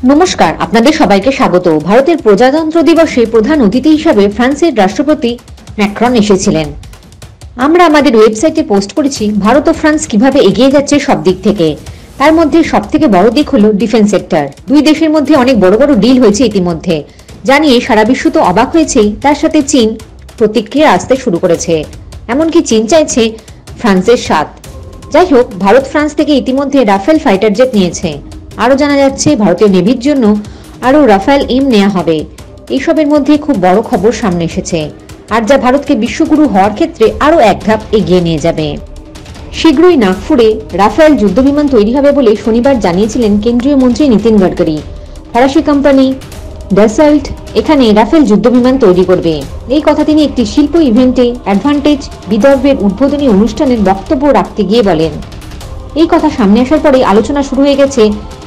নমস্কার, আপনাদের সবাইকে স্বাগত। ভারতের প্রজাতন্ত্র দিবসে প্রধান অতিথি হিসাবে ফ্রান্সের রাষ্ট্রপতি ম্যাক্রন এসেছিলেন। আমরা আমাদের ওয়েবসাইটে পোস্ট করেছি ভারত ও ফ্রান্স কিভাবে এগিয়ে যাচ্ছে সব দিক থেকে। তার মধ্যে সবথেকে বড় দিক হলো ডিফেন্স সেক্টর। দুই দেশের মধ্যে অনেক বড় বড় ডিল হয়েছে ইতিমধ্যে, জানিয়ে সারা বিশ্ব তো অবাক হয়েছেই। তার সাথে চীন প্রতিক্রিয়া আসতে শুরু করেছে, এমনকি চীন চাইছে ফ্রান্সের সাথ। যাই হোক, ভারত ফ্রান্স থেকে ইতিমধ্যে রাফেল ফাইটার জেট নিয়েছে। আরও জানা যাচ্ছে ভারতীয় নেভির জন্য আরও রাফেল এম নেওয়া হবে। এইসবের মধ্যে খুব বড় খবর সামনে এসেছে, আর যা ভারতকে বিশ্বগুরু হওয়ার ক্ষেত্রে আরও এক ধাপ এগিয়ে নিয়ে যাবে। শীঘ্রই নাগপুরে রাফেল যুদ্ধবিমান তৈরি হবে বলে শনিবার জানিয়েছিলেন কেন্দ্রীয় মন্ত্রী নীতিন গডকরি। ফরাসি কোম্পানি ডাসল্ট এখানে রাফেল যুদ্ধবিমান তৈরি করবে। এই কথা তিনি একটি শিল্প ইভেন্টে অ্যাডভান্টেজ বিদর্ভের উদ্বোধনী অনুষ্ঠানের বক্তব্য রাখতে গিয়ে বলেন। এই কথা সামনে আসার পরে আলোচনা শুরু হয়ে গেছে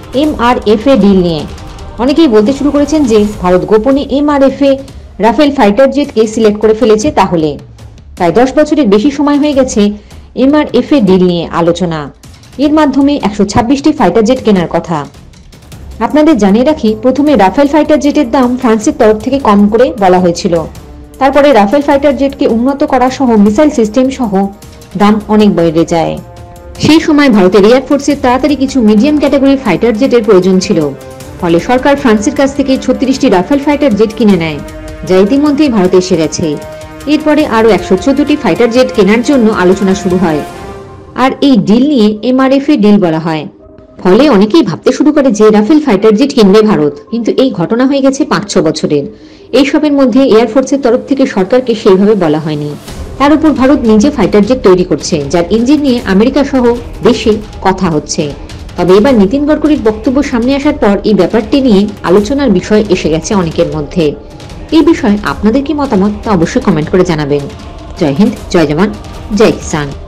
MRF ডিল নিয়ে। অনেকেই বলতে শুরু করেছেন যে ভারত গোপনে MRF রাফেল ফাইটার জেটকে সিলেক্ট করে ফেলেছে। তাহলে প্রায় 10 বছরের বেশি সময় হয়ে গেছে MRF ডিল নিয়ে আলোচনা। এর মাধ্যমে 126টি ফাইটার জেট কেনার কথা। আপনাদের জানিয়ে রাখি, প্রথমে রাফেল ফাইটার জেটের দাম ফ্রান্সের তরফ থেকে কম করে বলা হয়েছিল। তারপরে রাফেল ফাইটার জেটকে উন্নত করা সহ মিসাইল সিস্টেম সহ দাম অনেক বেড়ে যায়। সেই সময় ভারতের এয়ারফোর্সের তাড়াতাড়ি কিছু মিডিয়াম ক্যাটাগরির ফাইটার জেটের প্রয়োজন ছিল। ফলে সরকার ফ্রান্সের কাছ থেকে 36টি রাফেল ফাইটার জেট কিনে নেয়, যা ইতিমধ্যেই ভারতে এসে গেছে। এরপরে আরও 114টি ফাইটার জেট কেনার জন্য আলোচনা শুরু হয়, আর এই ডিল নিয়ে MRF ডিল বলা হয়। ফলে অনেকেই ভাবতে শুরু করে যে রাফেল ফাইটার জেট কিনবে ভারত, কিন্তু এই ঘটনা হয়ে গেছে 5-6 বছরের। এইসবের মধ্যে এয়ারফোর্সের তরফ থেকে সরকারকে সেইভাবে বলা হয়নি। তার উপর ভারত নিজে ফাইটার জেট তৈরি করছে, যার ইঞ্জিন নিয়ে আমেরিকা সহ দেশে কথা হচ্ছে। তবে এবার নীতিন গডকরির বক্তব্য সামনে আসার পর এই ব্যাপারটি নিয়ে আলোচনার বিষয় এসে গেছে অনেকের মধ্যে। এই বিষয়ে আপনাদের কি মতামত তা অবশ্যই কমেন্ট করে জানাবেন। জয় হিন্দ, জয় জওয়ান, জয় কিষান।